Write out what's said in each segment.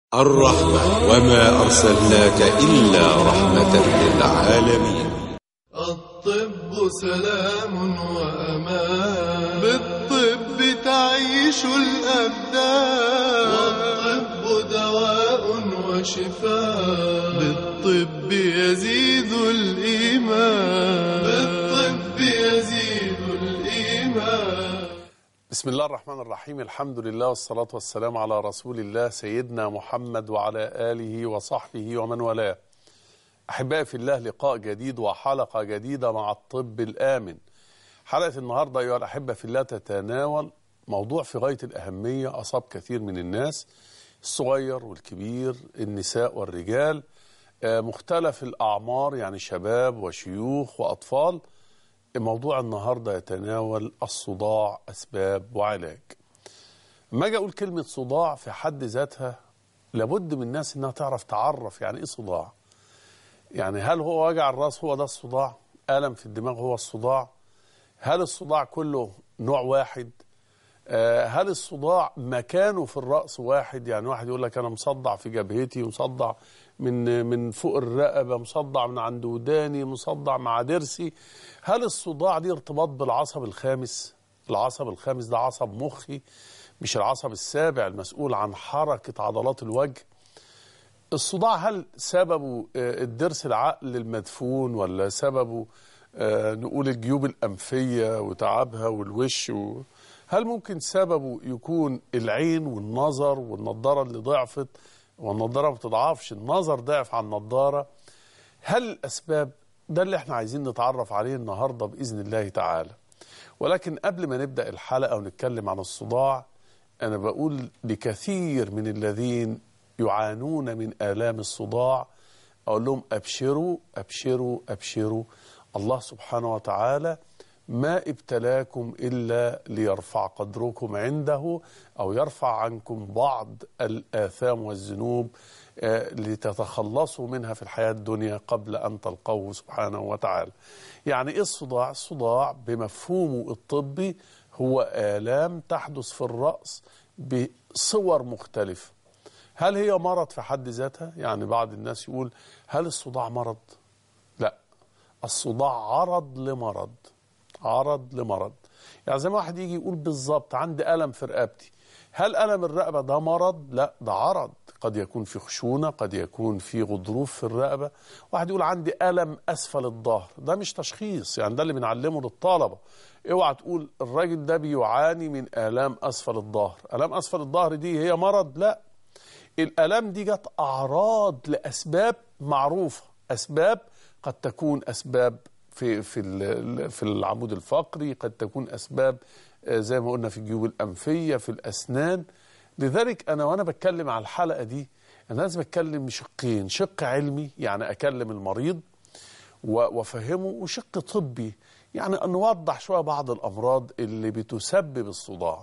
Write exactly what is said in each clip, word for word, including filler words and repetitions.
الرحمة وما أرسلناك إلا رحمة للعالمين. الطب سلام وأمان، بالطب تعيش الأبدان، والطب دواء وشفاء، بالطب يزيد الإيمان، بالطب يزيد الإيمان. بسم الله الرحمن الرحيم. الحمد لله والصلاة والسلام على رسول الله سيدنا محمد وعلى آله وصحبه ومن والاه. أحبائي في الله، لقاء جديد وحلقة جديدة مع الطب الآمن. حلقة النهاردة أيها الأحبة في الله تتناول موضوع في غاية الأهمية أصاب كثير من الناس، الصغير والكبير، النساء والرجال، مختلف الأعمار، يعني شباب وشيوخ وأطفال. موضوع النهاردة يتناول الصداع، أسباب وعلاج. لما أجي أقول كلمة صداع في حد ذاتها لابد من الناس أنها تعرف تعرف يعني إيه صداع. يعني هل هو وجع الرأس هو ده الصداع؟ ألم في الدماغ هو الصداع؟ هل الصداع كله نوع واحد؟ هل الصداع مكانه في الرأس واحد؟ يعني واحد يقول لك أنا مصدع في جبهتي، مصدع من من فوق الرقبة، مصدع من عند وداني، مصدع مع ضرسي. هل الصداع دي ارتباط بالعصب الخامس؟ العصب الخامس ده عصب مخي، مش العصب السابع المسؤول عن حركة عضلات الوجه. الصداع هل سببه الضرس العقل المدفون، ولا سببه نقول الجيوب الأنفية وتعبها والوش و... هل ممكن سببه يكون العين والنظر والنضارة اللي ضعفت، والنضارة ما بتضعفش، النظر ضعف عن النضارة؟ هل الأسباب؟ ده اللي احنا عايزين نتعرف عليه النهاردة بإذن الله تعالى. ولكن قبل ما نبدأ الحلقة ونتكلم عن الصداع، أنا بقول لكثير من الذين يعانون من آلام الصداع، أقول لهم أبشروا أبشروا أبشروا، الله سبحانه وتعالى ما ابتلاكم إلا ليرفع قدركم عنده، أو يرفع عنكم بعض الآثام والذنوب لتتخلصوا منها في الحياة الدنيا قبل أن تلقوه سبحانه وتعالى. يعني إيه الصداع؟ الصداع بمفهومه الطبي هو آلام تحدث في الرأس بصور مختلفة. هل هي مرض في حد ذاتها؟ يعني بعض الناس يقول هل الصداع مرض؟ لا، الصداع عرض لمرض، عرض لمرض. يعني زي ما واحد يجي يقول بالظبط عندي ألم في رقبتي، هل ألم الرقبة ده مرض؟ لا، ده عرض. قد يكون في خشونة، قد يكون في غضروف في الرقبة. واحد يقول عندي ألم أسفل الظهر، ده مش تشخيص. يعني ده اللي بنعلمه للطلبة، اوعى تقول الراجل ده بيعاني من آلام أسفل الظهر. آلام أسفل الظهر دي هي مرض؟ لا، الآلام دي جت أعراض لأسباب معروفة. أسباب قد تكون أسباب في في في العمود الفقري، قد تكون أسباب زي ما قلنا في الجيوب الأنفية، في الأسنان. لذلك أنا وأنا بتكلم على الحلقة دي أنا لازم أتكلم شقين، شق علمي يعني أكلم المريض وأفهمه، وشق طبي يعني أن نوضح شوية بعض الأمراض اللي بتسبب الصداع.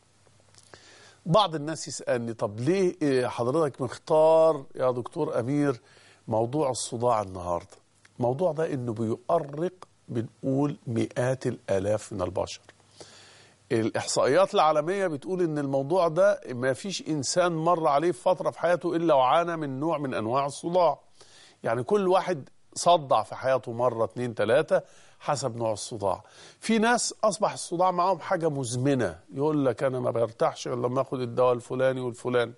بعض الناس يسألني طب ليه حضرتك مختار يا دكتور أمير موضوع الصداع النهاردة؟ الموضوع ده إنه بيؤرق بنقول مئات الآلاف من البشر. الإحصائيات العالمية بتقول إن الموضوع ده ما فيش إنسان مر عليه في فترة في حياته إلا وعانى من نوع من أنواع الصداع. يعني كل واحد صدع في حياته مرة اتنين تلاتة حسب نوع الصداع. في ناس أصبح الصداع معهم حاجة مزمنة، يقول لك أنا ما برتاحش غير لما أخد الدواء الفلاني والفلاني.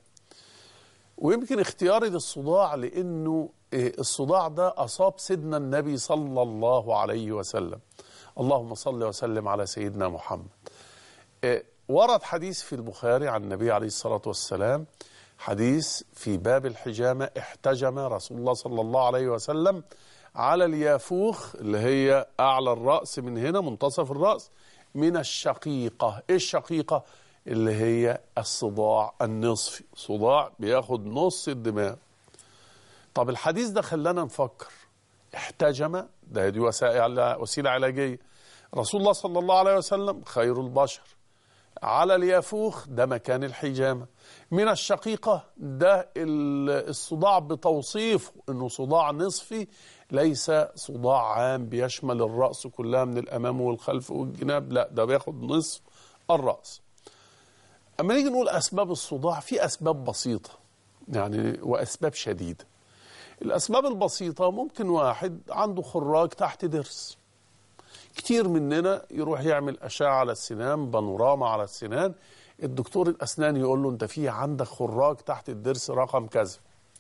ويمكن اختياري للصداع لأنه الصداع ده أصاب سيدنا النبي صلى الله عليه وسلم. اللهم صل وسلم على سيدنا محمد. ورد حديث في البخاري عن النبي عليه الصلاة والسلام، حديث في باب الحجامة: احتجم رسول الله صلى الله عليه وسلم على اليافوخ، اللي هي أعلى الرأس من هنا منتصف الرأس، من الشقيقة. إيه الشقيقة؟ اللي هي الصداع النصفي، صداع بياخد نص الدماغ. طب الحديث ده خلانا نفكر، احتجم ده دي وسيلة علاجية، رسول الله صلى الله عليه وسلم خير البشر، على اليافوخ ده مكان الحجامة، من الشقيقة ده الصداع بتوصيفه انه صداع نصفي، ليس صداع عام بيشمل الرأس كلها من الأمام والخلف والجناب، لا ده بياخد نصف الرأس. اما نيجي نقول أسباب الصداع، في أسباب بسيطة يعني وأسباب شديدة. الأسباب البسيطة ممكن واحد عنده خراج تحت ضرس. كتير مننا يروح يعمل أشعة على السنان، بانوراما على السنان، الدكتور الأسنان يقول له أنت في عندك خراج تحت الضرس رقم كذا.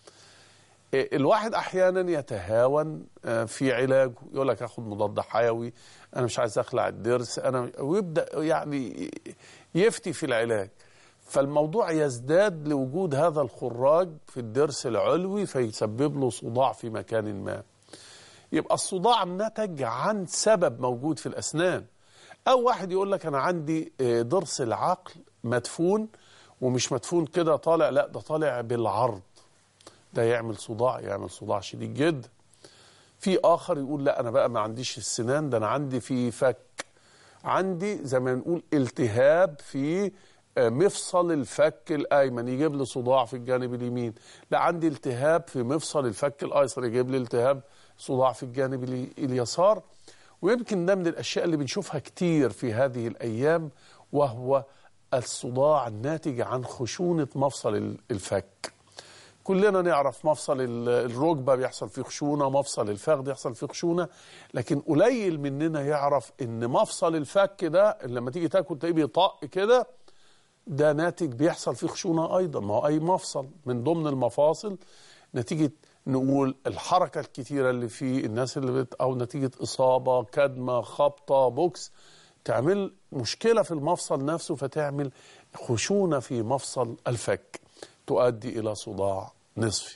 الواحد أحيانا يتهاون في علاجه، يقول لك أخد مضاد حيوي، أنا مش عايز أخلع الضرس، أنا ويبدأ يعني يفتي في العلاج. فالموضوع يزداد لوجود هذا الخراج في الضرس العلوي فيسبب له صداع في مكان ما. يبقى الصداع نتج عن سبب موجود في الأسنان. أو واحد يقول لك أنا عندي ضرس العقل مدفون، ومش مدفون كده طالع، لا ده طالع بالعرض، ده يعمل صداع، يعمل صداع شديد جدا. في آخر يقول لا أنا بقى ما عنديش السنان، ده أنا عندي في فك، عندي زي ما نقول التهاب في مفصل الفك الأيمن يجيب لي صداع في الجانب اليمين، لا عندي التهاب في مفصل الفك الأيسر يجيب لي التهاب صداع في الجانب اليسار. ويمكن ده من الأشياء اللي بنشوفها كتير في هذه الأيام، وهو الصداع الناتج عن خشونة مفصل الفك. كلنا نعرف مفصل الركبة بيحصل فيه خشونة، مفصل الفخذ يحصل فيه خشونة، لكن قليل مننا يعرف ان مفصل الفك ده لما تيجي تاكل تلاقيه بيطق كده، ده ناتج بيحصل فيه خشونة أيضا. ما هو أي مفصل من ضمن المفاصل نتيجة نقول الحركة الكتيرة اللي فيه الناس اللي بت أو نتيجة إصابة، كدمة، خبطة، بوكس، تعمل مشكلة في المفصل نفسه، فتعمل خشونة في مفصل الفك تؤدي إلى صداع نصفي.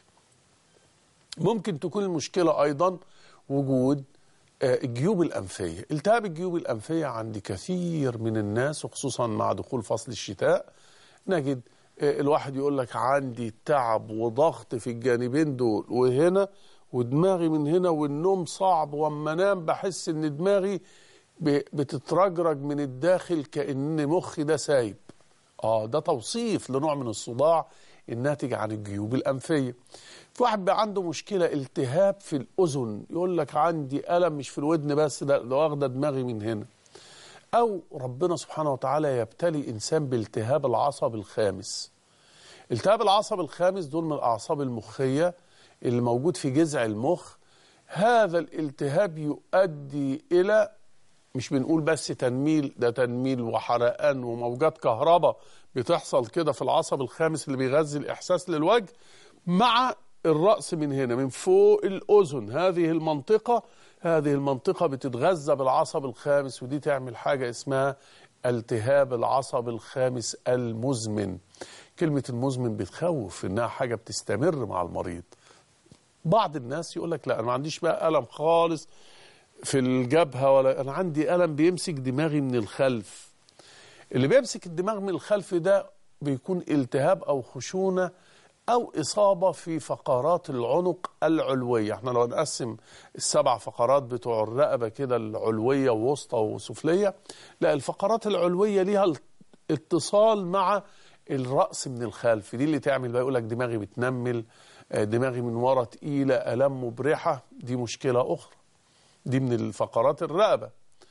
ممكن تكون المشكلة أيضا وجود الجيوب الأنفية. التهاب الجيوب الأنفية عند كثير من الناس، وخصوصا مع دخول فصل الشتاء نجد الواحد يقول لك عندي تعب وضغط في الجانبين دول وهنا، ودماغي من هنا، والنوم صعب، واما انام بحس ان دماغي بتترجرج من الداخل كأن مخي ده سايب. اه ده توصيف لنوع من الصداع الناتج عن الجيوب الأنفية. في واحد بقى عنده مشكلة التهاب في الأذن، يقول لك عندي ألم مش في الودن بس، ده, ده واخدة دماغي من هنا. أو ربنا سبحانه وتعالى يبتلي إنسان بالتهاب العصب الخامس. التهاب العصب الخامس دول من الأعصاب المخية اللي موجود في جذع المخ. هذا الالتهاب يؤدي إلى، مش بنقول بس تنميل، ده تنميل وحرقان وموجات كهرباء بتحصل كده في العصب الخامس اللي بيغذي الإحساس للوجه، مع الرأس من هنا من فوق الأذن. هذه المنطقة هذه المنطقة بتتغذى بالعصب الخامس، ودي تعمل حاجة اسمها التهاب العصب الخامس المزمن. كلمة المزمن بتخوف، إنها حاجة بتستمر مع المريض. بعض الناس يقول لك لا أنا ما عنديش بقى ألم خالص في الجبهة، ولا أنا عندي ألم بيمسك دماغي من الخلف. اللي بيمسك الدماغ من الخلف ده بيكون التهاب أو خشونة أو إصابة في فقرات العنق العلوية. احنا لو نقسم السبع فقرات بتوع الرقبة كده، العلوية ووسطى وسفلية، لا الفقرات العلوية ليها اتصال مع الرأس من الخلف، دي اللي تعمل بقى يقول لك دماغي بتنمل، دماغي من ورا تقيلة، ألم مبرحة، دي مشكلة أخرى، دي من الفقرات الرقبة.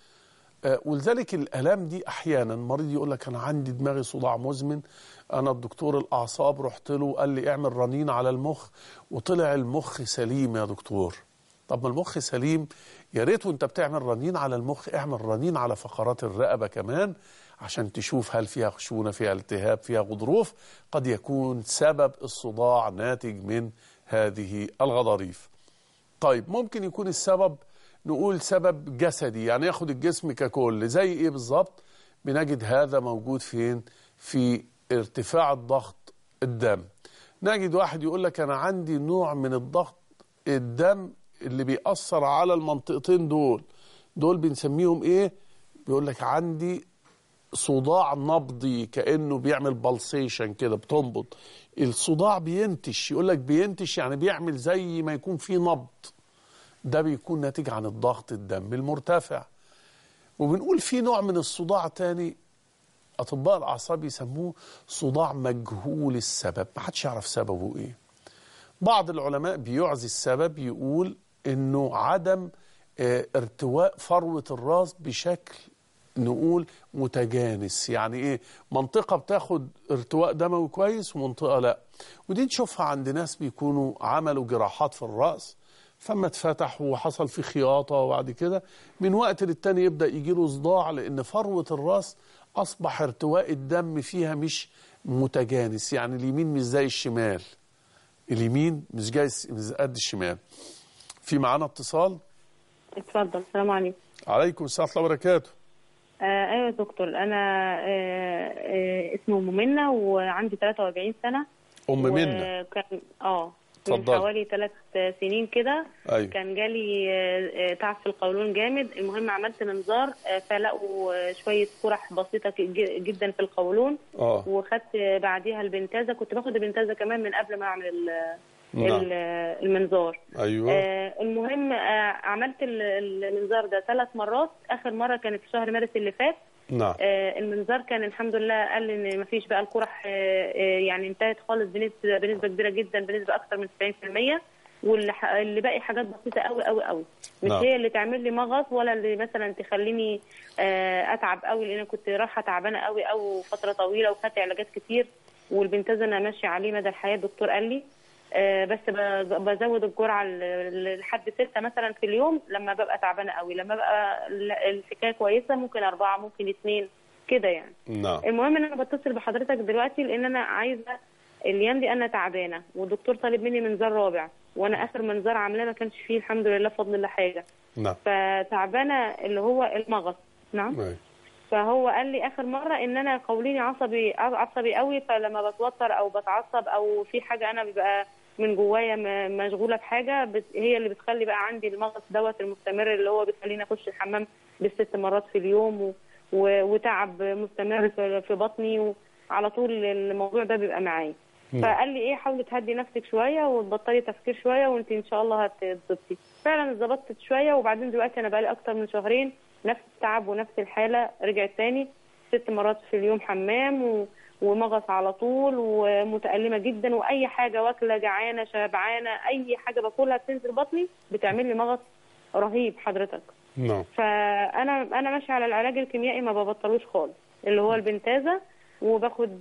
ولذلك الآلام دي أحيانا مريض يقول لك أنا عندي دماغي صداع مزمن، أنا الدكتور الأعصاب رحت له قال لي اعمل رنين على المخ، وطلع المخ سليم يا دكتور. طب ما المخ سليم، يا ريت وانت بتعمل رنين على المخ اعمل رنين على فقرات الرقبة كمان، عشان تشوف هل فيها خشونة، فيها التهاب، فيها غضروف، قد يكون سبب الصداع ناتج من هذه الغضاريف. طيب ممكن يكون السبب نقول سبب جسدي، يعني ياخد الجسم ككل. زي ايه بالظبط؟ بنجد هذا موجود فين؟ في ارتفاع الضغط الدم. نجد واحد يقول لك انا عندي نوع من الضغط الدم اللي بيأثر على المنطقتين دول، دول بنسميهم ايه؟ بيقول لك عندي صداع نبضي، كأنه بيعمل بالسيشن كده، بتنبض الصداع، بينتش، يقول لك بينتش يعني بيعمل زي ما يكون في نبض، ده بيكون ناتج عن الضغط الدم المرتفع. وبنقول في نوع من الصداع تاني أطباء الأعصاب يسموه صداع مجهول السبب، ما حدش يعرف سببه إيه. بعض العلماء بيعزي السبب، يقول إنه عدم اه ارتواء فروة الراس بشكل نقول متجانس. يعني ايه؟ منطقة بتاخد ارتواء دموي كويس ومنطقة لا. ودي نشوفها عند ناس بيكونوا عملوا جراحات في الرأس فما اتفتح وحصل فيه خياطة، وبعد كده من وقت للتاني يبدأ يجيله صداع، لأن فروة الرأس أصبح ارتواء الدم فيها مش متجانس. يعني اليمين مش زي الشمال، اليمين مش جاي مش قد الشمال. في معانا اتصال. اتفضل. السلام عليكم. عليكم السلام ورحمة الله وبركاته. آه ايوه يا دكتور، انا آه آه اسمه ام منى وعندي ثلاثة وأربعين سنه. ام منى. وكان اه من اتفضل. حوالي ثلاث سنين كده. أيوة. كان جالي آه تعب في القولون جامد. المهم عملت منظار آه فلقوا آه شويه قرح بسيطه جدا في القولون. اه وخدت بعديها البنتازه، كنت باخد البنتازه كمان من قبل ما اعمل نعم. المنظار. ايوه. آه المهم آه عملت المنظار ده ثلاث مرات. اخر مره كانت في شهر مارس اللي فات. نعم. آه المنظار كان الحمد لله قال ان مفيش بقى القرح، آه يعني انتهت خالص بنسبه بنسبه كبيره جدا، بنسبه اكثر من تسعين في المية. واللي باقي حاجات بسيطه قوي قوي قوي، مش نعم. هي اللي تعمل لي مغص ولا اللي مثلا تخليني آه اتعب قوي، لان كنت رايحه تعبانه قوي قوي فتره طويله وخدت علاجات كتير. والبنتاز انا ماشيه عليه مدى الحياه، الدكتور قال لي آه بس بزود الجرعه لحد ستة مثلا في اليوم لما ببقى تعبانه قوي. لما بقى الحكايه كويسه ممكن اربعه، ممكن اثنين كده يعني. نعم. المهم ان انا بتصل بحضرتك دلوقتي لان انا عايزه الايام دي انا تعبانه، والدكتور طالب مني منظار رابع، وانا اخر منظار عاملاه ما كانش فيه الحمد لله بفضل الله حاجه. نعم. فتعبانه اللي هو المغص. نعم. أي. فهو قال لي اخر مره ان انا قوليني عصبي عصبي قوي، فلما بتوتر او بتعصب او في حاجه انا بيبقى من جوايا مشغوله بحاجه هي اللي بتخلي بقى عندي المغص دوت المستمر، اللي هو بيخليني اخش الحمام بالست مرات في اليوم و... و... وتعب مستمر في بطني، وعلى طول الموضوع ده بيبقى معايا. فقال لي ايه، حاولي تهدي نفسك شويه وتبطلي تفكير شويه وانت ان شاء الله هتظبطي. فعلا اتظبطت شويه، وبعدين دلوقتي انا بقالي اكتر من شهرين نفس التعب ونفس الحاله رجعت تاني، ست مرات في اليوم حمام و... ومغص على طول ومتألمة جدا، واي حاجه واكله جعانه شبعانه اي حاجه باكلها بتنزل بطني بتعمل لي مغص رهيب حضرتك. نعم. فانا انا ماشيه على العلاج الكيميائي ما ببطلوش خالص، اللي هو البنتازه، وباخد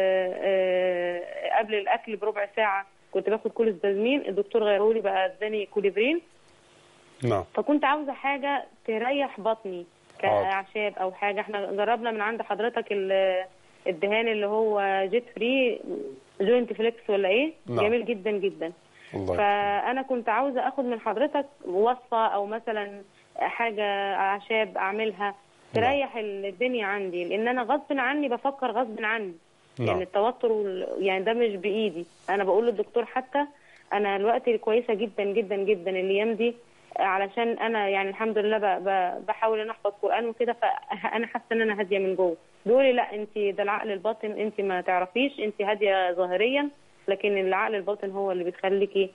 قبل الاكل بربع ساعه كنت باخد كوليستازمين، الدكتور غيره لي بقى اداني كوليفرين. نعم. فكنت عاوزه حاجه تريح بطني كاعشاب او حاجه. احنا جربنا من عند حضرتك الدهان اللي هو جيت فري جوينت فليكس ولا ايه. نعم. جميل جدا جدا. الله. فانا كنت عاوزه اخد من حضرتك وصفه او مثلا حاجه اعشاب اعملها تريح الدنيا عندي، لان انا غصب عني بفكر غصب عني. نعم. يعني التوتر وال... يعني ده مش بايدي. انا بقول للدكتور حتى انا الوقت كويسه جدا جدا جدا الايام دي، علشان انا يعني الحمد لله ب... ب... بحاول ان احفظ قران وكده، فانا حاسه ان انا هاديه من جوه. بيقولي لا انت ده العقل الباطن انت ما تعرفيش، انت هاديه ظاهريا لكن العقل الباطن هو اللي بتخليكي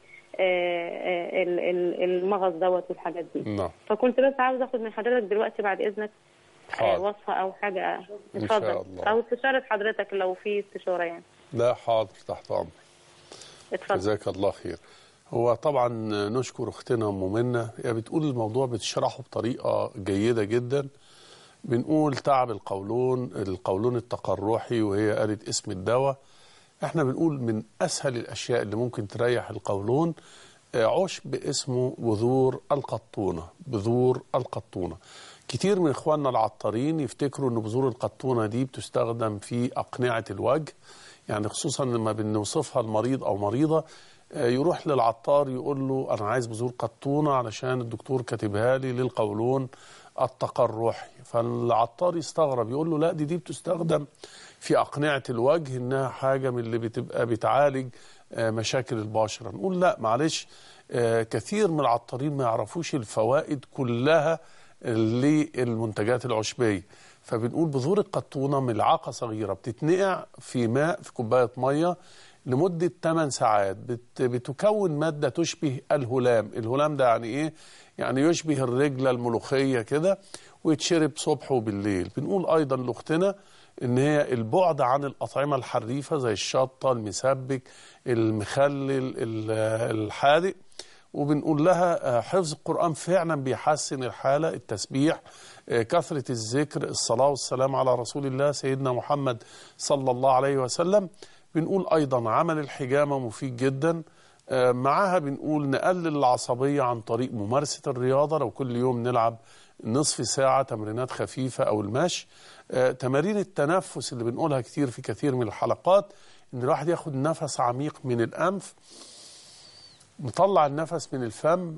المغص دوت والحاجات دي. نعم. فكنت بس عاوزه اخد من حضرتك دلوقتي بعد اذنك حاضر. وصفه او حاجه. اتفضل. او استشاره حضرتك لو في استشاره يعني. لا حاضر، تحت امرك. اتفضل. جزاك الله خير. هو طبعا نشكر اختنا ام منى، هي بتقول الموضوع بتشرحه بطريقه جيده جدا. بنقول تعب القولون، القولون التقرحي، وهي قالت اسم الدواء. احنا بنقول من اسهل الاشياء اللي ممكن تريح القولون عشب اسمه بذور القطونه. بذور القطونه كتير من اخواننا العطارين يفتكروا ان بذور القطونه دي بتستخدم في اقنعه الوجه، يعني خصوصا لما بنوصفها المريض او مريضه يروح للعطار يقول له انا عايز بذور قطونه علشان الدكتور كاتبها لي للقولون التقرحي. فالعطار يستغرب يقول له لا دي دي بتستخدم في أقنعة الوجه، إنها حاجة من اللي بتبقى بتعالج مشاكل البشرة. نقول لا معلش، كثير من العطارين ما يعرفوش الفوائد كلها للمنتجات العشبية. فبنقول بذور القطونة ملعقة صغيرة بتتنقع في ماء في كوباية مية لمدة ثمان ساعات، بت بتكون مادة تشبه الهلام. الهلام ده يعني إيه؟ يعني يشبه الرجلة الملوخية كده، ويتشرب صبح وبالليل. بنقول أيضا لأختنا إن هي البعد عن الأطعمة الحريفة زي الشطة، المسبك، المخلل، الحادق. وبنقول لها حفظ القرآن فعلا بيحسن الحالة، التسبيح، كثرة الذكر، الصلاة والسلام على رسول الله سيدنا محمد صلى الله عليه وسلم. بنقول أيضا عمل الحجامة مفيد جدا. معاها بنقول نقلل العصبية عن طريق ممارسة الرياضة، لو كل يوم نلعب نصف ساعة تمرينات خفيفة أو المشي. تمارين التنفس اللي بنقولها كتير في كثير من الحلقات، إن الواحد ياخد نفس عميق من الأنف، نطلع النفس من الفم،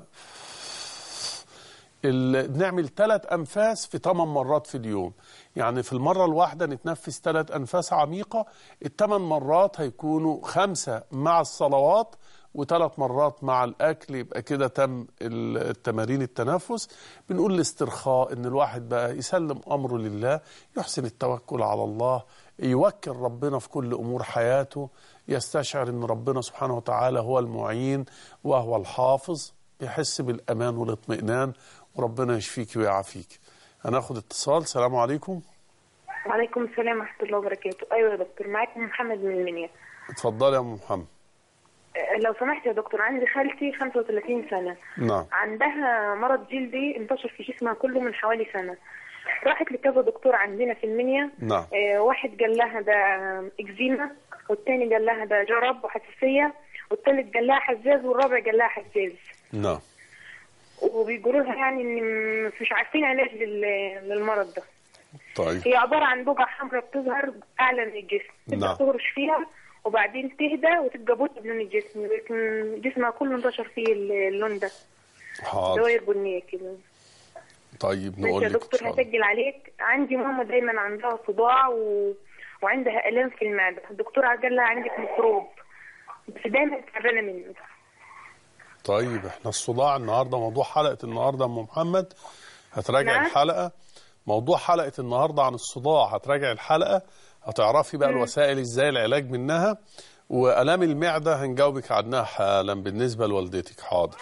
نعمل ثلاث أنفاس في ثمان مرات في اليوم. يعني في المرة الواحدة نتنفس ثلاث أنفاس عميقة، الثمان مرات هيكونوا خمسة مع الصلوات وثلاث مرات مع الأكل، يبقى كده تم التمارين التنفس. بنقول الاسترخاء، إن الواحد بقى يسلم أمره لله، يحسن التوكل على الله، يوكل ربنا في كل أمور حياته، يستشعر إن ربنا سبحانه وتعالى هو المعين وهو الحافظ، يحس بالأمان والاطمئنان، وربنا يشفيك ويعافيك. هناخد اتصال. السلام عليكم. وعليكم السلام ورحمة الله وبركاته. أيوة يا دكتور، معاك محمد من المنيا. اتفضلي يا أم محمد. لو سمحت يا دكتور، عندي خالتي خمسة وثلاثين سنة. نعم. عندها مرض جلدي انتشر في جسمها كله من حوالي سنة. راحت لكذا دكتور عندنا في المنيا. نعم. اه واحد قال لها ده اكزيما، والتاني قال لها ده جرب وحساسية، والتالت قال لها حزاز، والرابع قال لها حزاز. نعم. وبيقولوا لها يعني ان مش عارفين علاج للمرض ده. طيب. هي عبارة عن بقعة حمراء بتظهر أعلى من الجسم، تبدأ تهرش فيها وبعدين تهدى وتبقى بني من الجسم، لكن جسمها كله انتشر فيه اللون ده. حاضر. دوائر بنية كده. طيب نقول لك يا دكتور هسجل عليك. عندي ماما دايما عندها صداع و... وعندها آلام في المعدة. الدكتور قال لها عندك ميكروب، بس دايما تعبانة منه. طيب احنا الصداع النهارده موضوع حلقة النهارده يا ام محمد، هتراجع نعم. الحلقة موضوع حلقة النهارده عن الصداع، هتراجع الحلقة هتعرفي بقى م. الوسائل ازاي العلاج منها، وآلام المعدة هنجاوبك عنها حالا بالنسبة لوالدتك. حاضر.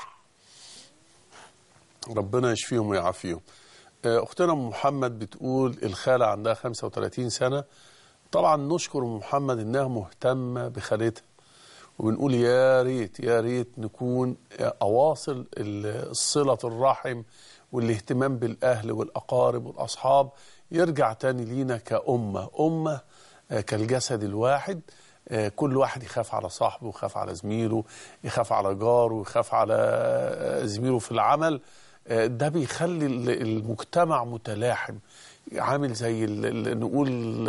ربنا يشفيهم ويعافيهم. اختنا ام محمد بتقول الخالة عندها خمسة وثلاثين سنة. طبعا نشكر ام محمد انها مهتمة بخالتها، وبنقول يا ريت يا ريت نكون أواصل الصلة الرحم والاهتمام بالأهل والأقارب والأصحاب يرجع تاني لينا كأمة، أمة كالجسد الواحد. كل واحد يخاف على صاحبه، يخاف على زميله، يخاف على جاره، يخاف على زميله في العمل. ده بيخلي المجتمع متلاحم، عامل زي نقول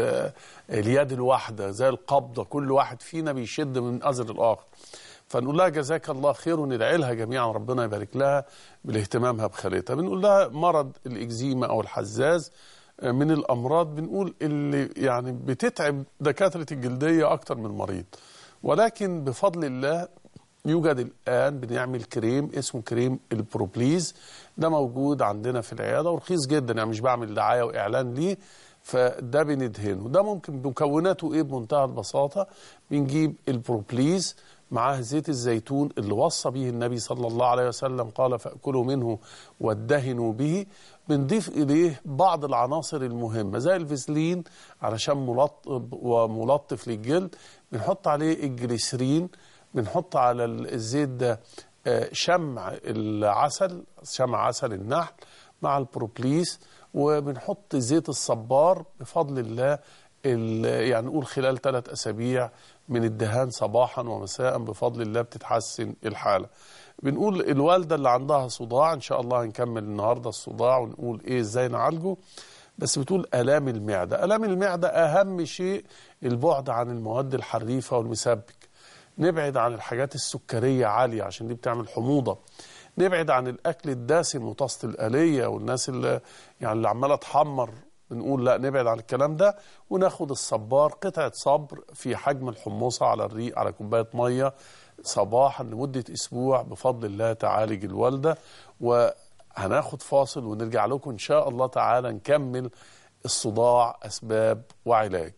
اليد الواحدة، زي القبضة، كل واحد فينا بيشد من أزر الآخر. فنقول لها جزاك الله خير، وندعي لها جميعا ربنا يبارك لها بالاهتمامها بخالتها. بنقول لها مرض الإكزيما أو الحزاز من الأمراض بنقول اللي يعني بتتعب دكاترة الجلدية أكتر من المريض، ولكن بفضل الله يوجد الآن بنعمل كريم اسمه كريم البروبليز. ده موجود عندنا في العيادة ورخيص جدا، يعني مش بعمل دعاية وإعلان ليه. فده بندهنه، ده ممكن مكوناته إيه بمنتهى البساطة. بنجيب البروبليز معاه زيت الزيتون اللي وصى به النبي صلى الله عليه وسلم، قال فأكلوا منه وادهنوا به. بنضيف إليه بعض العناصر المهمة زي الفازلين علشان ملطب وملطف للجلد. بنحط عليه الجليسرين، بنحط على الزيت ده شمع العسل، شمع عسل النحل مع البروبليس، وبنحط زيت الصبار. بفضل الله يعني نقول خلال ثلاث أسابيع من الدهان صباحا ومساء بفضل الله بتتحسن الحالة. بنقول الوالدة اللي عندها صداع، إن شاء الله هنكمل النهاردة الصداع ونقول إيه إزاي نعالجه، بس بتقول آلام المعدة. آلام المعدة أهم شيء البعد عن المواد الحريفة والمسبك، نبعد عن الحاجات السكرية عالية عشان دي بتعمل حموضة، نبعد عن الأكل الدسم وطاسة الآلية والناس اللي يعني اللي عمالة تحمر، بنقول لا نبعد عن الكلام ده، وناخد الصبار قطعة صبر في حجم الحموصة على الريق على كوباية مية صباحا لمدة أسبوع، بفضل الله تعالج الوالدة. وهناخد فاصل ونرجع لكم إن شاء الله تعالى نكمل الصداع أسباب وعلاج.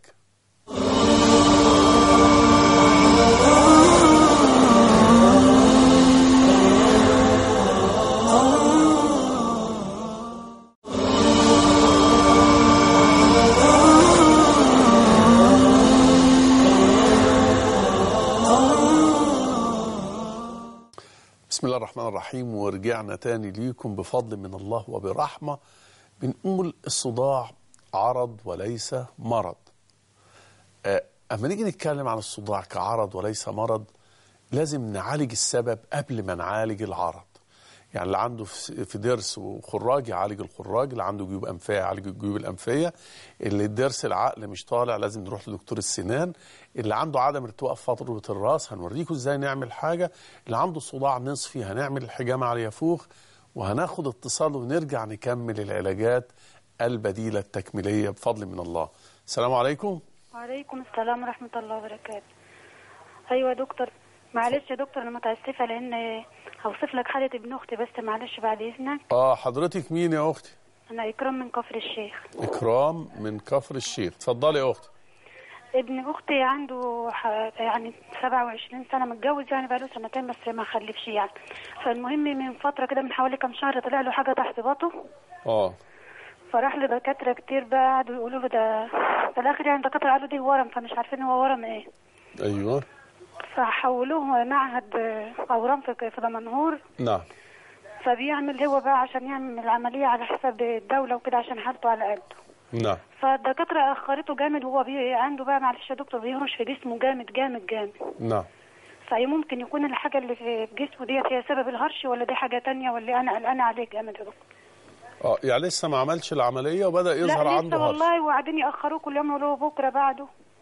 بسم الله الرحمن الرحيم، ورجعنا تاني ليكم بفضل من الله وبرحمة. بنقول الصداع عرض وليس مرض. أما نيجي نتكلم عن الصداع كعرض وليس مرض، لازم نعالج السبب قبل ما نعالج العرض. يعني اللي عنده في ضرس وخراج يعالج الخراج، اللي عنده جيوب أنفية يعالج الجيوب الأنفية، اللي الضرس العقل مش طالع لازم نروح لدكتور السنان، اللي عنده عدم ارتواء في فضلة الراس هنوريكم ازاي نعمل حاجة، اللي عنده صداع نصفي هنعمل الحجامة على اليافوخ. وهناخد اتصال ونرجع نكمل العلاجات البديلة التكميلية بفضل من الله. السلام عليكم. وعليكم السلام ورحمة الله وبركاته. أيوة يا دكتور، معلش يا دكتور أنا متأسفة لأن هوصف لك حالة ابن أختي، بس معلش بعد إذنك. آه حضرتك مين يا أختي؟ أنا إكرام من كفر الشيخ. إكرام من كفر الشيخ، اتفضلي يا أختي. ابن أختي عنده يعني سبعة وعشرين سنة، متجوز يعني بقاله سنتين بس ما خلفش يعني. فالمهم من فترة كده من حوالي كام شهر طلع له حاجة تحت باطه. آه فراح لدكاترة كتير بقى، قعدوا يقولوا له ده في الآخر يعني الدكاترة قالوا دي ورم، فمش عارفين هو ورم إيه. أيوه. فحولوه معهد أورام في في دمنهور. نعم. فبيعمل هو بقى عشان يعمل العملية على حساب الدولة وكده عشان حالته على قده. نعم. فالدكاترة أخرته جامد، وهو بي عنده بقى معلش يا دكتور بيهرش في جسمه جامد جامد جامد. نعم. فهي ممكن يكون الحاجة اللي في جسمه ديت هي سبب الهرش، ولا دي حاجة تانية، ولا أنا قلقانة عليه جامد يا دكتور. اه يعني لسه ما عملش العملية وبدأ يظهر لا عنده لسه هرش؟ والله، وقاعدين يأخروه كل يوم يقولوا بكرة بعده،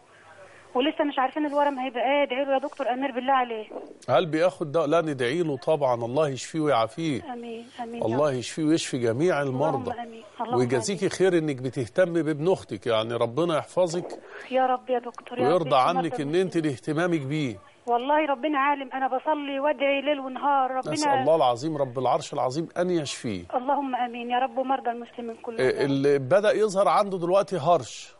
ولسه مش عارفين الورم هيبقى ايه. ادعي له يا دكتور امير بالله عليه. هل بياخد دواء؟ لا ندعي له طبعا، الله يشفيه ويعافيه. امين امين. الله يشفيه ويشفي جميع المرضى. اللهم امين. اللهم ويجازيكي خير انك بتهتم بابن اختك، يعني ربنا يحفظك يا رب يا دكتور، يا ويرضى رب عنك ان انت لاهتمامك بيه. والله ربنا عالم، انا بصلي وادعي ليل ونهار. ربنا نسأل الله العظيم رب العرش العظيم ان يشفيه. اللهم امين يا رب، ومرضى المسلمين كلهم. اللي بدأ يظهر عنده دلوقتي هرش؟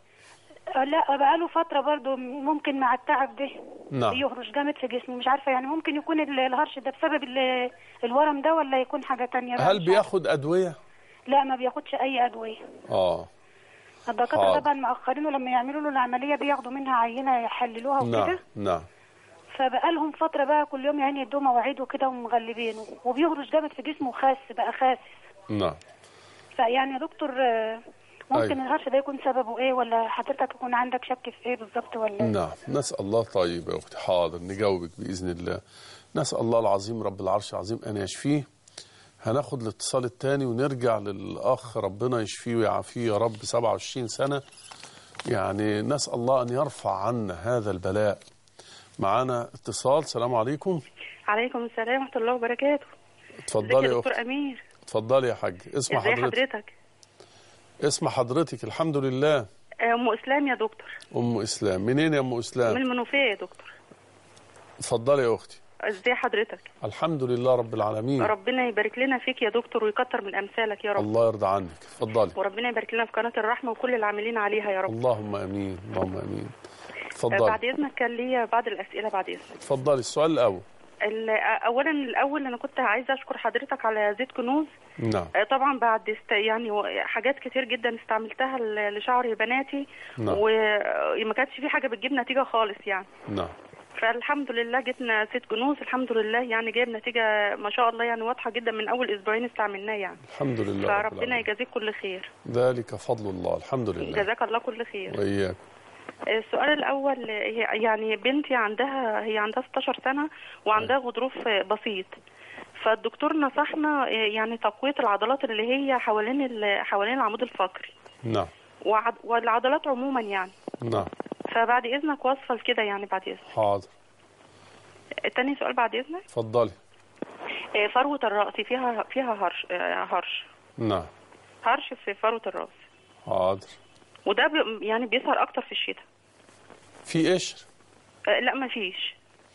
لا بقاله فترة برضو، ممكن مع التعب ده. نعم. بيهرش جامد في جسمه، مش عارفة يعني ممكن يكون الهرش ده بسبب الورم ده، ولا يكون حاجة تانية. هل بياخد أدوية؟ لا ما بياخدش أي أدوية. اه الدكاترة طبعا مأخرينه، لما يعملوا له العملية بياخدوا منها عينة يحللوها وكده. نعم نعم. فبقالهم فترة بقى كل يوم يعني يدوا مواعيد وكده ومغلبينه، وبيهرش جامد في جسمه وخاس بقى خاسس. نعم. فيعني يا دكتور ممكن أيوة. الهرش ده يكون سببه ايه، ولا حضرتك يكون عندك شك في ايه بالظبط ولا ايه؟ نعم نسأل الله. طيب يا أختي حاضر نجاوبك بإذن الله. نسأل الله العظيم رب العرش العظيم أن يشفيه. هناخد الاتصال الثاني ونرجع للأخ، ربنا يشفيه ويعافيه يا رب. سبعة وعشرين سنة يعني نسأل الله أن يرفع عنا هذا البلاء. معانا اتصال. السلام عليكم. عليكم السلام ورحمة الله وبركاته. اتفضلي يا دكتور أمير. اتفضلي يا حاج. اسم حضرتك؟ حضرتك اسم حضرتك؟ الحمد لله. أم إسلام يا دكتور. أم إسلام منين يا أم إسلام؟ من المنوفية يا دكتور. اتفضلي يا أختي. ازي حضرتك؟ الحمد لله رب العالمين. ربنا يبارك لنا فيك يا دكتور ويكتر من أمثالك يا رب. الله يرضى عنك. اتفضلي. وربنا يبارك لنا في قناة الرحمة وكل العاملين عليها يا رب. اللهم امين اللهم امين. اتفضلي. بعد اذنك كان ليا بعض الاسئله بعد اذنك. اتفضلي. السؤال الاول. اولا الاول انا كنت عايزه اشكر حضرتك على زيت كنوز. نعم. طبعا بعد است... يعني حاجات كتير جدا استعملتها لشعر بناتي. نعم. وما كانتش في حاجه بتجيب نتيجه خالص يعني. نعم. فالحمد لله جبنا زيت كنوز الحمد لله يعني جايب نتيجه ما شاء الله يعني واضحه جدا من اول اسبوعين استعملناه يعني. الحمد لله. فربنا يجازيك كل خير. ذلك فضل الله. الحمد لله. جزاك الله كل خير. وإياك. السؤال الأول يعني بنتي عندها هي عندها ستاشر سنة وعندها غضروف بسيط. فالدكتور نصحنا يعني تقوية العضلات اللي هي حوالين حوالين العمود الفقري. نعم. والعضلات عموما يعني. نعم. فبعد إذنك وصفة لكده يعني بعد إذنك. حاضر. تاني سؤال بعد إذنك. اتفضلي. فروة الرأس فيها فيها هرش هرش. نعم. هرش في فروة الرأس. حاضر. وده بي يعني بيظهر أكتر في الشتاء. في قشر؟ أه لا ما فيش.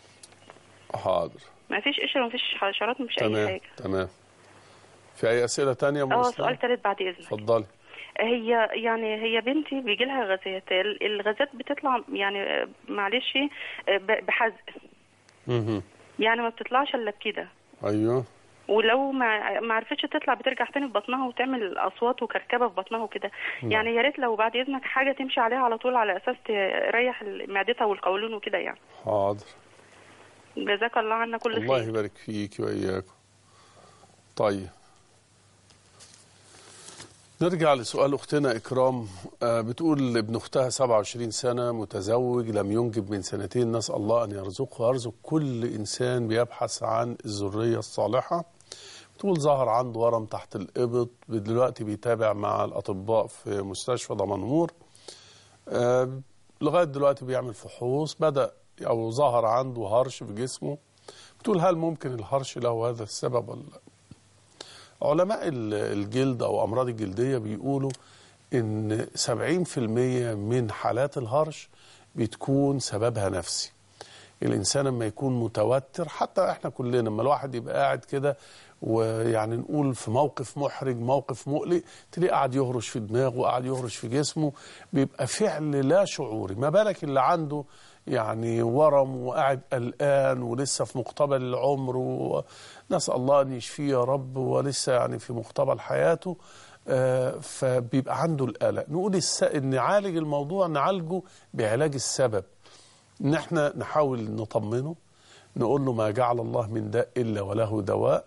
حاضر. ما فيش قشر وما فيش حشرات مفيش أي حاجة. تمام. في أي أسئلة تانية يا اه سؤال ثالث بعد إذنك. اتفضلي. هي يعني هي بنتي بيجي لها غازات، الغازات بتطلع يعني معلش بحزق. اها. يعني ما بتطلعش الا بكده. ايوه. ولو ما ما عرفتش تطلع بترجع تاني في بطنها وتعمل اصوات وكركبه في بطنها وكده. يعني يا ريت لو بعد اذنك حاجه تمشي عليها على طول على اساس تريح معدتها والقولون وكده يعني. حاضر. جزاك الله عنا كل خير. الله يبارك فيك واياكم. طيب نرجع لسؤال أختنا إكرام. آه بتقول ابن أختها سبعة وعشرين سنة، متزوج، لم ينجب من سنتين، نسأل الله أن يرزقه ويرزق كل إنسان بيبحث عن الذرية الصالحة. بتقول ظهر عنده ورم تحت الإبط، دلوقتي بيتابع مع الأطباء في مستشفى دمنهور. آه لغاية دلوقتي بيعمل فحوص، بدأ أو ظهر عنده هرش في جسمه. بتقول هل ممكن الهرش له هذا السبب ولا لا؟ علماء الجلد أو أمراض الجلدية بيقولوا إن سبعين في المية من حالات الهرش بتكون سببها نفسي. الإنسان لما يكون متوتر، حتى إحنا كلنا لما الواحد يبقى قاعد كده ويعني نقول في موقف محرج، موقف مقلق، تلاقيه قاعد يهرش في دماغه، قاعد يهرش في جسمه، بيبقى فعل لا شعوري. ما بالك اللي عنده يعني ورم وقاعد قلقان ولسه في مقتبل العمر، ونسأل الله أن يشفيه يا رب، ولسه يعني في مقتبل حياته، آه فبيبقى عنده القلق. نقول الس... نعالج الموضوع، نعالجه بعلاج السبب، ان احنا نحاول نطمنه، نقول له ما جعل الله من داء إلا وله دواء،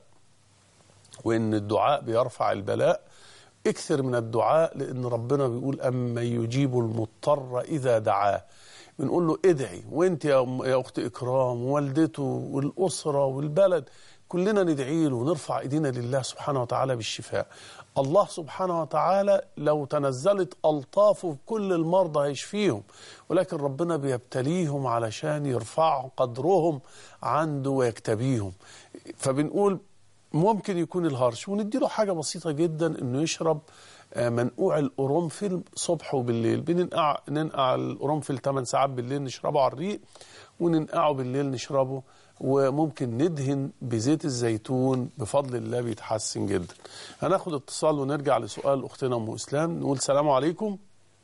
وإن الدعاء بيرفع البلاء. اكثر من الدعاء، لأن ربنا بيقول أما يجيب المضطر إذا دعاه. بنقول له ادعي، وانت يا يا اخت اكرام ووالدته والاسره والبلد كلنا ندعي له ونرفع ايدينا لله سبحانه وتعالى بالشفاء. الله سبحانه وتعالى لو تنزلت الطافه في كل المرضى هيشفيهم، ولكن ربنا بيبتليهم علشان يرفع قدرهم عنده ويكتبيهم. فبنقول ممكن يكون الهرش، ونديله حاجه بسيطه جدا، انه يشرب منقوع القرنفل صبح وبالليل. بننقع ننقع القرنفل ثمان ساعات بالليل نشربه على الريق، وننقعه بالليل نشربه، وممكن ندهن بزيت الزيتون، بفضل الله بيتحسن جدا. هناخد اتصال ونرجع لسؤال اختنا ام اسلام. نقول السلام عليكم.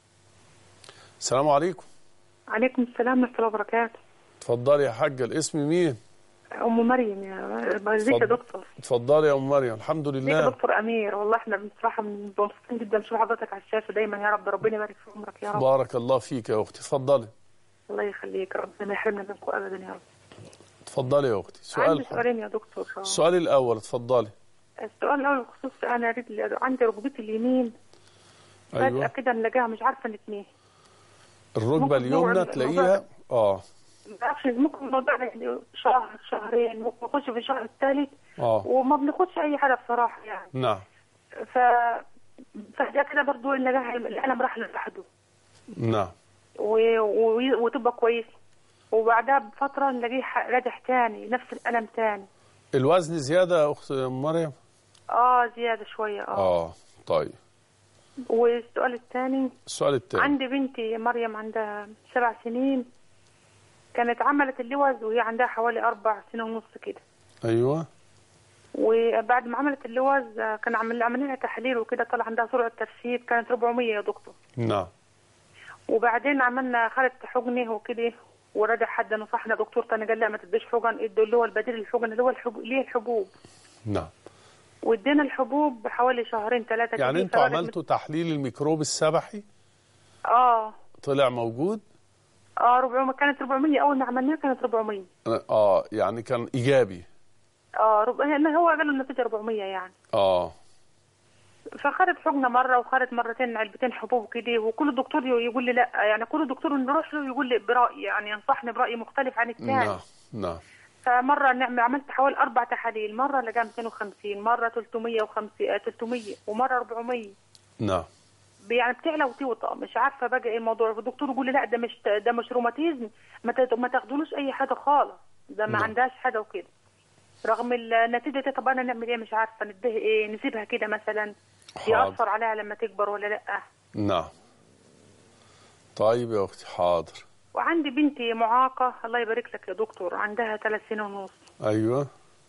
السلام عليكم. عليكم السلام ورحمه الله وبركاته. اتفضلي يا حاجه. الاسم مين؟ ام مريم. يا ازيك يا دكتور؟ اتفضلي يا ام مريم. الحمد لله. ازيك يا دكتور امير؟ والله احنا بصراحه مبسوطين جدا نشوف حضرتك على الشاشه دايما، يا رب ربنا يبارك في عمرك يا رب. بارك الله فيك يا اختي. اتفضلي. الله يخليك، ربنا ما يحرمنا منكم ابدا يا رب. اتفضلي يا اختي. سؤال عندي سؤالين يا دكتور. السؤال الاول اتفضلي. السؤال الاول بخصوص انا اريد، عندي ركبتي اليمين فجأة أيوة. كده نلاقيها مش عارفه نتنيه. الركبه اليمنى تلاقيها اه ما اعرفش، ممكن الموضوع ده شهر شهرين، ممكن نخش في الشهر الثالث اه وما بناخدش اي حاجه بصراحه يعني. نعم. ف فجأة كده برضه نلاقيها الالم راح لوحده. نعم. و... و... وتبقى كويس، وبعدها بفتره نلاقيه راجع تاني نفس الالم تاني. الوزن زياده يا اخت مريم؟ اه زياده شويه. اه اه طيب. والسؤال الثاني، السؤال الثاني، عندي بنتي مريم عندها سبع سنين، كانت عملت اللوز وهي عندها حوالي اربع سنين ونص كده. ايوه. وبعد ما عملت اللوز كان عمل عملنا لها تحليل وكده، طلع عندها سرعه ترسيب كانت أربعمية يا دكتور. نعم. وبعدين عملنا خدت حقنه وكده، ورجع حد نصحنا دكتور تاني قال لا ما تديش حقن، ادوا اللي هو البديل الحقن اللي هو الحبوب، ليه الحبوب. نعم. وادينا الحبوب بحوالي شهرين ثلاثه كده. يعني انتوا عملتوا تحليل الميكروب السبحي؟ اه طلع موجود؟ اه أربعمية، كانت أربعمية اول ما عملناها كانت أربعمية. اه يعني كان ايجابي. اه رب... هو قالوا النتيجه أربعمية يعني. اه فخدت حقنه مره وخدت مرتين علبتين حبوب كده، وكل دكتور يقول لي لا، يعني كل دكتور نروح له يقول لي برايي، يعني ينصحني براي مختلف عن الثاني. نعم نعم. فمره نعمل عملت حوالي اربع تحاليل، مره لقى مئتين وخمسين، مره ثلاثمية وخمسين ثلاثمية، ومره أربعمية. نعم. يعني بتعلى وتوطى، مش عارفه بقى ايه الموضوع. الدكتور يقول لي لا ده مش ده مش روماتيزم، ما ما تاخدولوش اي حاجه خالص، ده ما نعم. عندهاش حاجه وكده. رغم النتيجه دي، طب انا نعمل ايه؟ مش عارفه نديها ايه، نسيبها كده مثلا يأثر عليها لما تكبر ولا لا؟ نعم. طيب يا اختي حاضر. وعندي بنتي معاقه، الله يبارك لك يا دكتور، عندها ثلاث سنين ونص. ايوه.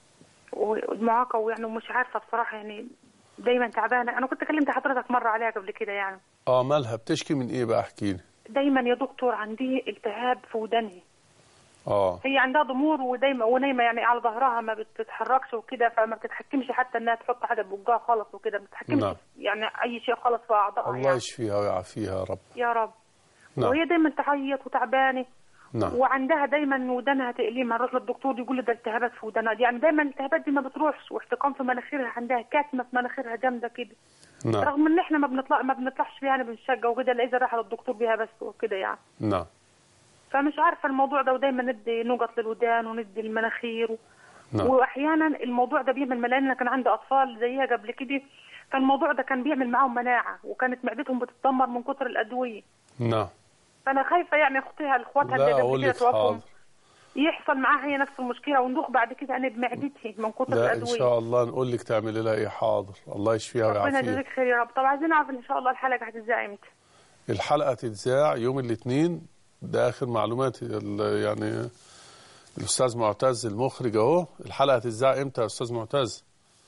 ومعاقه ويعني مش عارفه بصراحه، يعني دايما تعبانه. انا كنت كلمت حضرتك مره عليها قبل كده يعني. اه مالها؟ بتشكي من ايه بقى؟ احكي لي. دايما يا دكتور عندي التهاب في ودنها. اه هي عندها ضمور ودايما ونايمه يعني على ظهرها، ما بتتحركش وكده، فما بتتحكمش حتى انها تحط حاجه بوجها خالص وكده، ما بتتحكمش. نعم. يعني اي شيء خالص في اعضائها. الله يعني يشفيها ويعافيها يا رب. يا رب. نعم. وهي دايما تعيط وتعبانه، نعم. وعندها دايما ودانها تقليمها، نروح للدكتور يقول لي ده التهابات في ودانها، يعني دايما الالتهابات دي ما بتروحش، واحتقان في مناخيرها، عندها كاتمه في مناخيرها جامده كده. نعم. رغم ان احنا ما بنطلع ما بنطلعش بيها، يعني بنشجع وكده، الا اذا راح للدكتور بيها بس وكده يعني. نعم. فمش عارفه الموضوع ده، ودايما ندي نقط للودان وندي المناخير و... نعم. واحيانا الموضوع ده بيعمل ملان. انا كان عندي اطفال زيها قبل كده، فالموضوع ده كان بيعمل معاهم مناعه، وكانت معدتهم بتتدمر من كتر الادويه. نعم. فانا خايفه يعني اختها اخواتها لا اللي اقول قبل كده لك توفوا حاضر. يحصل معاها هي نفس المشكله، وندوخ بعد كده انا بمعدتي من كتر لا الادويه. ان شاء الله نقول لك تعملي لها ايه. حاضر، الله يشفيها ربنا ويعافيها. يجزيك خير يا رب. طب عايزين نعرف ان شاء الله الحلقه هتتذاع امتى؟ الحلقه تتذاع يوم الاثنين، ده اخر معلومات يعني الاستاذ معتز المخرج اهو. الحلقه هتتذاع امتى يا استاذ معتز؟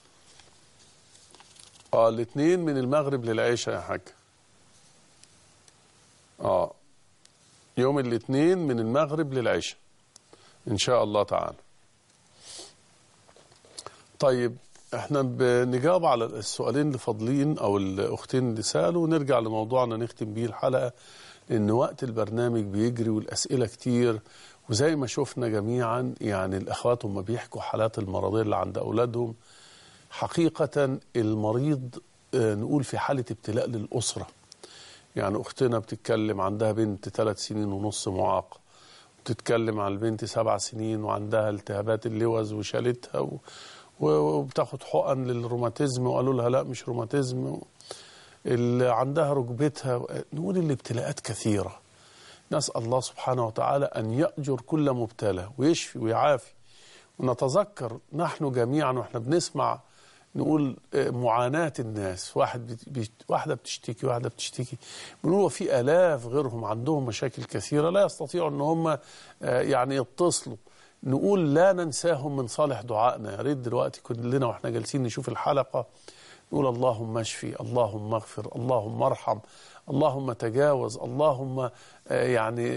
اه الاثنين من المغرب للعشاء يا حاج. اه يوم الاثنين من المغرب للعشاء ان شاء الله تعالى. طيب احنا بنجاوب على السؤالين اللي فاضلين او الاختين اللي سالوا، ونرجع لموضوعنا نختم بيه الحلقه، لان وقت البرنامج بيجري والاسئله كتير. وزي ما شفنا جميعا يعني الاخوات هم بيحكوا حالات المرضيه اللي عند اولادهم، حقيقه المريض نقول في حاله ابتلاء للاسره. يعني اختنا بتتكلم عندها بنت ثلاث سنين ونص معاقه، بتتكلم عن البنت سبع سنين وعندها التهابات اللوز وشالتها و... وبتاخد حقن للروماتيزم وقالوا لها لا مش روماتيزم، اللي عندها ركبتها. نقول الابتلاءات كثيرة، نسأل الله سبحانه وتعالى أن يأجر كل مبتلى ويشفي ويعافي. ونتذكر نحن جميعا وإحنا بنسمع نقول معاناة الناس، واحد بي... واحدة بتشتكي واحدة بتشتكي، بنقول في آلاف غيرهم عندهم مشاكل كثيرة لا يستطيعوا أن هم يعني يتصلوا. نقول لا ننساهم من صالح دعائنا. يا ريت دلوقتي كلنا واحنا جالسين نشوف الحلقة نقول اللهم اشفي، اللهم اغفر، اللهم ارحم، اللهم تجاوز، اللهم يعني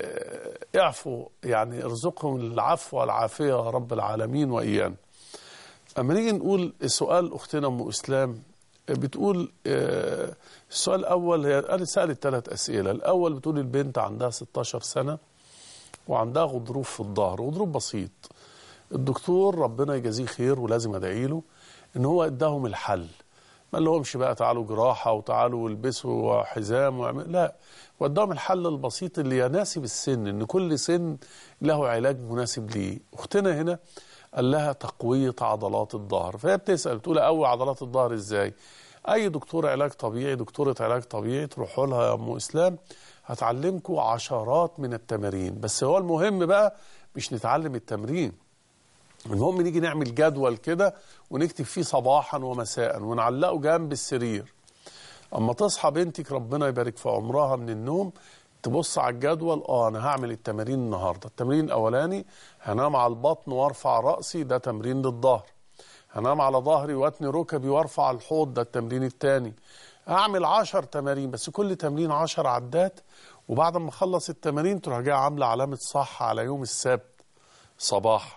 اعفو، يعني ارزقهم العفو والعافية يا رب العالمين وإيانا. أما نيجي نقول سؤال أختنا أم إسلام بتقول السؤال الأول، هي قالت سألت ثلاث أسئلة. الأول بتقول البنت عندها ستاشر سنة وعندها غضروف في الظهر، غضروف بسيط. الدكتور ربنا يجازيه خير ولازم ادعي له ان هو اداهم الحل، ما لهمش بقى تعالوا جراحه وتعالوا البسوا حزام وعمل، لا، واداهم الحل البسيط اللي يناسب السن، ان كل سن له علاج مناسب ليه. اختنا هنا قال لها تقويه عضلات الظهر، فهي بتسال بتقول اقوي عضلات الظهر ازاي؟ اي دكتور علاج طبيعي، دكتوره علاج طبيعي تروحوا لها يا ام اسلام، هتعلمكم عشرات من التمارين. بس هو المهم بقى مش نتعلم التمرين، المهم نيجي نعمل جدول كده ونكتب فيه صباحا ومساء ونعلقه جنب السرير. اما تصحى بنتك ربنا يبارك في عمرها من النوم تبص على الجدول، اه انا هعمل التمارين النهارده. التمرين الاولاني هنام على البطن وارفع راسي، ده تمرين للظهر. هنام على ظهري واتني ركبي وارفع الحوض، ده التمرين الثاني. هعمل عشر تمارين، بس كل تمرين عشر عدات. وبعد ما اخلص التمارين تروح جايه عامله علامه صح على يوم السبت صباح،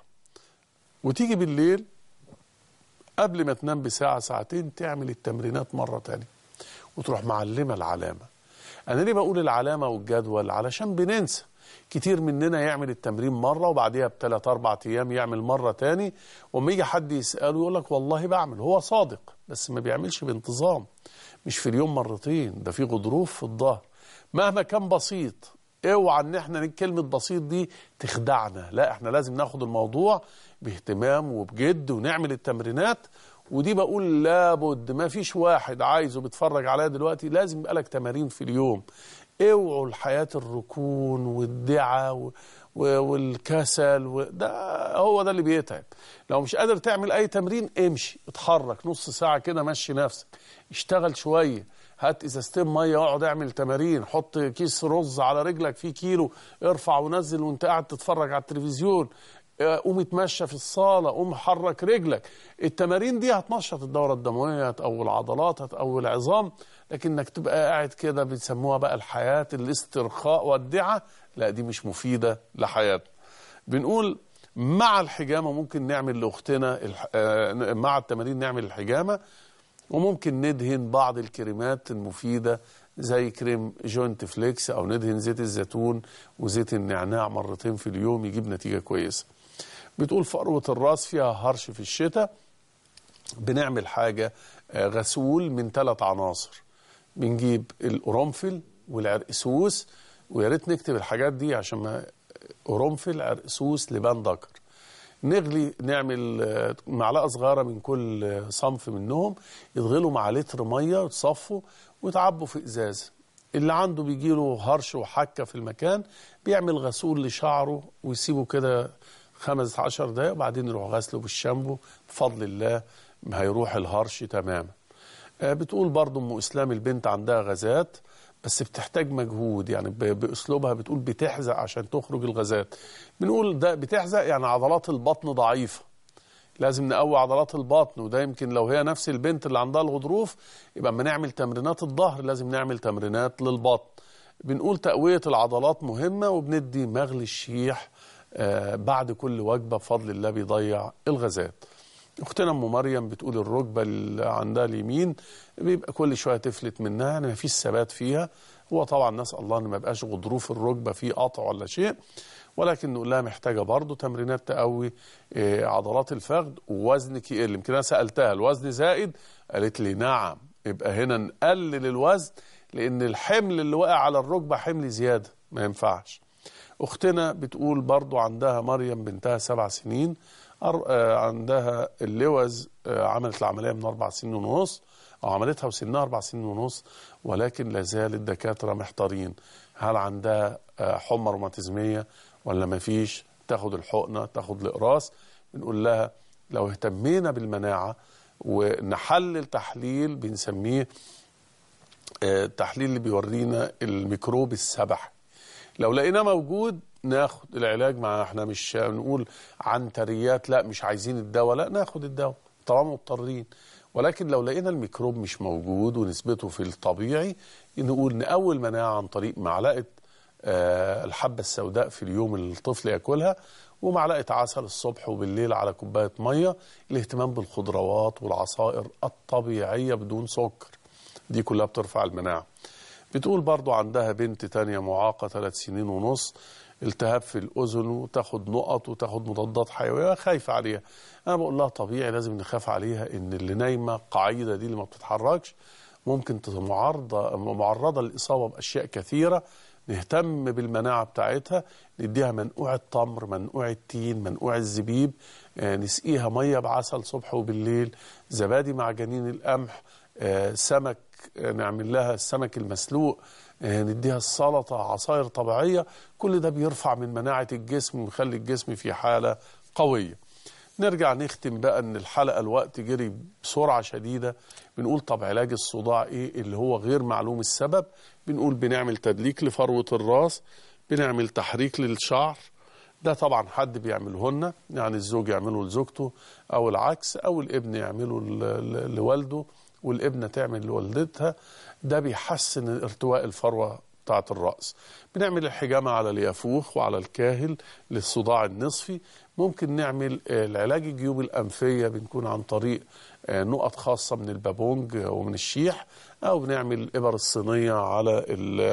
وتيجي بالليل قبل ما تنام بساعه ساعتين تعمل التمرينات مره تانية وتروح معلمه العلامه. انا ليه بقول العلامه والجدول؟ علشان بننسى كتير مننا يعمل التمرين مره وبعديها بثلاث اربع ايام يعمل مره تاني، وما يجي حد يساله يقول لك والله بعمل، هو صادق بس ما بيعملش بانتظام، مش في اليوم مرتين، ده في غضروف في الظهر مهما كان بسيط. اوعى ان احنا كلمه بسيط دي تخدعنا، لا احنا لازم ناخد الموضوع باهتمام وبجد ونعمل التمرينات. ودي بقول لابد، ما فيش واحد عايزه بيتفرج عليا دلوقتي لازم يبقى لك تمارين في اليوم. اوعوا الحياه الركون والدعه والكسل و... ده هو ده اللي بيتعب. لو مش قادر تعمل اي تمرين امشي، اتحرك نص ساعه كده، مشي نفسك، اشتغل شويه، هات ازازتين ميه واقعد اعمل تمارين، حط كيس رز على رجلك فيه كيلو، ارفع ونزل وانت قاعد تتفرج على التلفزيون، قوم اتمشى في الصاله، قوم حرك رجلك. التمارين دي هتنشط الدوره الدمويه، هتقوي العضلات، هتقوي العظام. لكن انك تبقى قاعد كده بيسموها بقى الحياه الاسترخاء والدعه، لا دي مش مفيده لحياتنا. بنقول مع الحجامه ممكن نعمل لاختنا مع التمارين نعمل الحجامه، وممكن ندهن بعض الكريمات المفيده زي كريم جوينت فليكس، أو ندهن زيت الزيتون وزيت النعناع مرتين في اليوم، يجيب نتيجة كويسة. بتقول فروة الراس فيها هرش في الشتاء، بنعمل حاجة غسول من ثلاث عناصر، بنجيب القرنفل والعرقسوس، ويا ريت نكتب الحاجات دي عشان ما، قرنفل، عرقسوس، لبان ذكر، نغلي، نعمل معلقة صغيرة من كل صنف منهم، يتغلوا مع لتر مية وتصفوا ويتعبوا في إزازة. اللي عنده بيجيله هرش وحكة في المكان بيعمل غسول لشعره ويسيبه كده خمس عشر دقايق، وبعدين يروح غسله بالشامبو، بفضل الله هيروح الهرش تماما. بتقول برضو ام اسلام البنت عندها غازات بس بتحتاج مجهود، يعني باسلوبها بتقول بتحزق عشان تخرج الغازات. بنقول ده بتحزق يعني عضلات البطن ضعيفه، لازم نقوي عضلات البطن، وده يمكن لو هي نفس البنت اللي عندها الغضروف يبقى اما نعمل تمرينات الظهر لازم نعمل تمرينات للبطن. بنقول تقويه العضلات مهمه، وبندي مغلي الشيح آه بعد كل وجبه بفضل الله بيضيع الغازات. اختنا ام مريم بتقول الركبه اللي عندها اليمين بيبقى كل شويه تفلت منها، يعني ما فيش ثبات فيها. هو طبعا نسال الله ان ما يبقاش غضروف الركبه فيه قطع ولا شيء، ولكن نقول لها محتاجه برضه تمرينات تقوي عضلات الفخذ، ووزنك يقل. يمكن انا سالتها الوزن زائد، قالت لي نعم، يبقى هنا نقلل الوزن لان الحمل اللي واقع على الركبه حمل زياده ما ينفعش. اختنا بتقول برضه عندها مريم بنتها سبع سنين، عندها اللوز، عملت العمليه من اربع سنين ونص، او عملتها وسنها اربع سنين ونص، ولكن لا زال الدكاتره محتارين هل عندها حمى روماتيزميه ولا ما فيش، تاخد الحقنه، تاخد الاقراص. بنقول لها لو اهتمينا بالمناعه ونحلل تحليل بنسميه التحليل اللي بيورينا الميكروب السبح، لو لقيناه موجود ناخد العلاج. مع احنا مش نقول عنتريات لا مش عايزين الدواء، لا ناخد الدواء طالما مضطرين. ولكن لو لقينا الميكروب مش موجود ونسبته في الطبيعي نقول نقوي المناعه عن طريق معلقه آه الحبه السوداء في اليوم اللي الطفل ياكلها، ومعلقه عسل الصبح وبالليل على كوبايه ميه. الاهتمام بالخضروات والعصائر الطبيعيه بدون سكر، دي كلها بترفع المناعه. بتقول برضو عندها بنت تانية معاقة ثلاث سنين ونص، التهاب في الأذن، وتاخد نقط وتاخد مضادات حيوية، خايفة عليها. أنا بقول لها طبيعي لازم نخاف عليها، إن اللي نايمة قاعدة دي اللي ما بتتحركش ممكن معرضة معرضة للإصابة بأشياء كثيرة. نهتم بالمناعة بتاعتها، نديها منقوع التمر، منقوع التين، منقوع الزبيب، نسقيها مية بعسل صبح وبالليل، زبادي مع جنين القمح، سمك نعمل لها السمك المسلوق، نديها السلطة، عصائر طبيعية. كل ده بيرفع من مناعة الجسم ويخلي الجسم في حالة قوية. نرجع نختم بقى ان الحلقة الوقت جري بسرعة شديدة. بنقول طب علاج الصداع ايه اللي هو غير معلوم السبب؟ بنقول بنعمل تدليك لفروة الراس، بنعمل تحريك للشعر، ده طبعا حد بيعمله لنا، يعني الزوج يعمله لزوجته او العكس، او الابن يعمله لوالده والابنة تعمل لوالدتها. ده بيحسن ارتواء الفروة بتاعة الرأس. بنعمل الحجامة على اليافوخ وعلى الكاهل للصداع النصفي. ممكن نعمل العلاج الجيوب الأنفية، بنكون عن طريق نقط خاصة من البابونج ومن الشيح، أو بنعمل الإبر الصينية على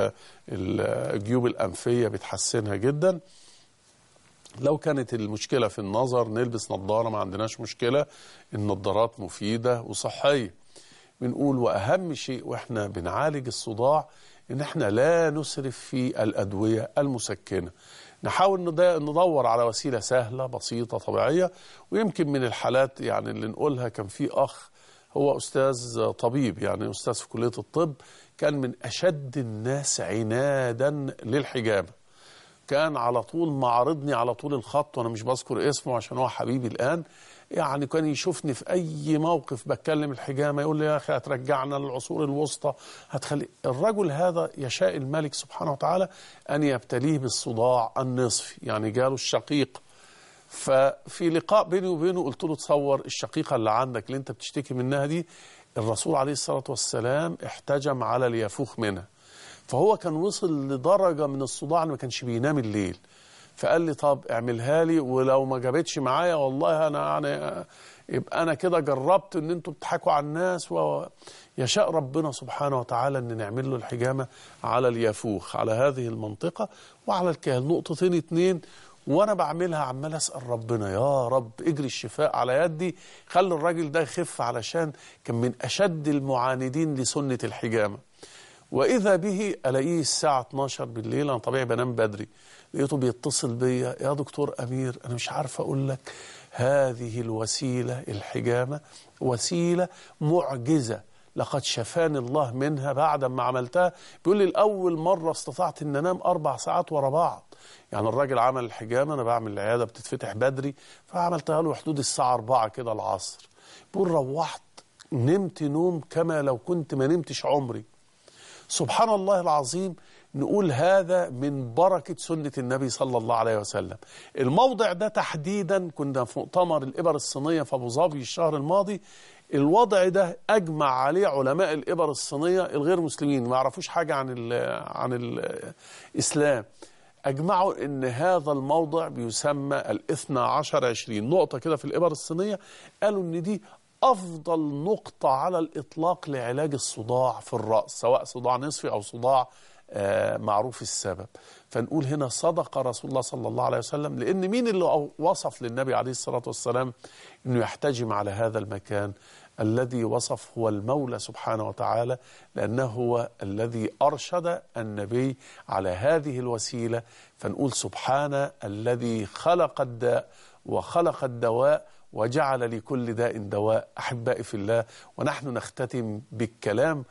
الجيوب الأنفية بتحسنها جدا. لو كانت المشكلة في النظر نلبس نظارة، ما عندناش مشكلة، النظارات مفيدة وصحية. بنقول وأهم شيء وإحنا بنعالج الصداع إن إحنا لا نسرف في الأدوية المسكنة، نحاول ندور على وسيلة سهلة بسيطة طبيعية. ويمكن من الحالات يعني اللي نقولها، كان في أخ هو أستاذ طبيب، يعني أستاذ في كلية الطب، كان من أشد الناس عنادا للحجامة، كان على طول معارضني على طول الخط، وأنا مش بذكر اسمه عشان هو حبيبي الآن. يعني كان يشوفني في أي موقف بتكلم الحجامة يقول لي يا أخي هترجعنا للعصور الوسطى، هتخلي. الرجل هذا يشاء الملك سبحانه وتعالى أن يبتليه بالصداع النصفي، يعني جاله الشقيق. ففي لقاء بيني وبينه قلت له تصور الشقيقة اللي عندك اللي أنت بتشتكي منها دي، الرسول عليه الصلاة والسلام احتجم على اليافوخ منها، فهو كان وصل لدرجة من الصداع ما كانش بينام الليل. فقال لي طب اعملها لي، ولو ما جابتش معايا والله انا يعني يبقى انا كده جربت ان انتوا بتضحكوا على الناس. ويشاء ربنا سبحانه وتعالى ان نعمل له الحجامه على اليافوخ، على هذه المنطقه وعلى الكاهل، نقطتين اتنين. وانا بعملها عمال اسال ربنا يا رب اجري الشفاء على يدي، خلي الراجل ده يخف، علشان كان من اشد المعاندين لسنه الحجامه. واذا به الاقيه الساعه اتناشر بالليل، انا طبيعي بنام بدري، لقيته بيتصل بيا يا دكتور امير انا مش عارف اقول لك هذه الوسيله الحجامه وسيله معجزه، لقد شفاني الله منها بعد ما عملتها. بيقول لي الاول مره استطعت ان انام اربع ساعات ورا بعض. يعني الراجل عمل الحجامه، انا بعمل العياده بتتفتح بدري، فعملتها له حدود الساعه أربعة كده العصر. بيقول روحت نمت نوم كما لو كنت ما نمتش عمري. سبحان الله العظيم. نقول هذا من بركة سنة النبي صلى الله عليه وسلم. الموضع ده تحديدا كنا في مؤتمر الإبر الصينية في أبو ظبي الشهر الماضي. الوضع ده أجمع عليه علماء الإبر الصينية الغير مسلمين، ما يعرفوش حاجة عن ال عن الإسلام، أجمعوا أن هذا الموضع بيسمى الاثنى عشر عشرين نقطة كده في الإبر الصينية. قالوا أن دي أفضل نقطة على الإطلاق لعلاج الصداع في الرأس، سواء صداع نصفي أو صداع آه معروف السبب. فنقول هنا صدق رسول الله صلى الله عليه وسلم، لأن مين اللي وصف للنبي عليه الصلاة والسلام أنه يحتجم على هذا المكان؟ الذي وصف هو المولى سبحانه وتعالى، لأنه هو الذي أرشد النبي على هذه الوسيلة. فنقول سبحان الذي خلق الداء وخلق الدواء وجعل لكل داء دواء. أحبائي في الله، ونحن نختتم بالكلام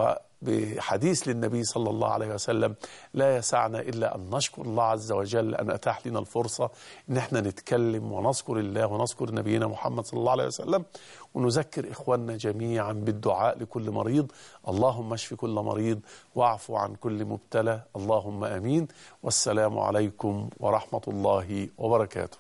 وبحديث للنبي صلى الله عليه وسلم، لا يسعنا إلا أن نشكر الله عز وجل أن أتاح لنا الفرصة إن احنا نتكلم ونذكر الله ونذكر نبينا محمد صلى الله عليه وسلم، ونذكر إخواننا جميعا بالدعاء لكل مريض. اللهم اشف كل مريض واعف عن كل مبتلى، اللهم آمين. والسلام عليكم ورحمة الله وبركاته.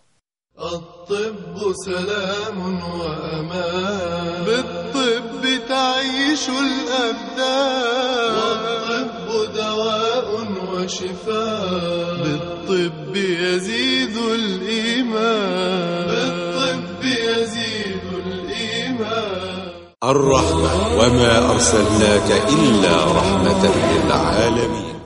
الطب سلام وأمان، بالطب تعيش الأبدان، والطب دواء وشفاء، بالطب يزيد الإيمان، بالطب يزيد الإيمان. الرحمة وما أرسلناك إلا رحمة للعالمين.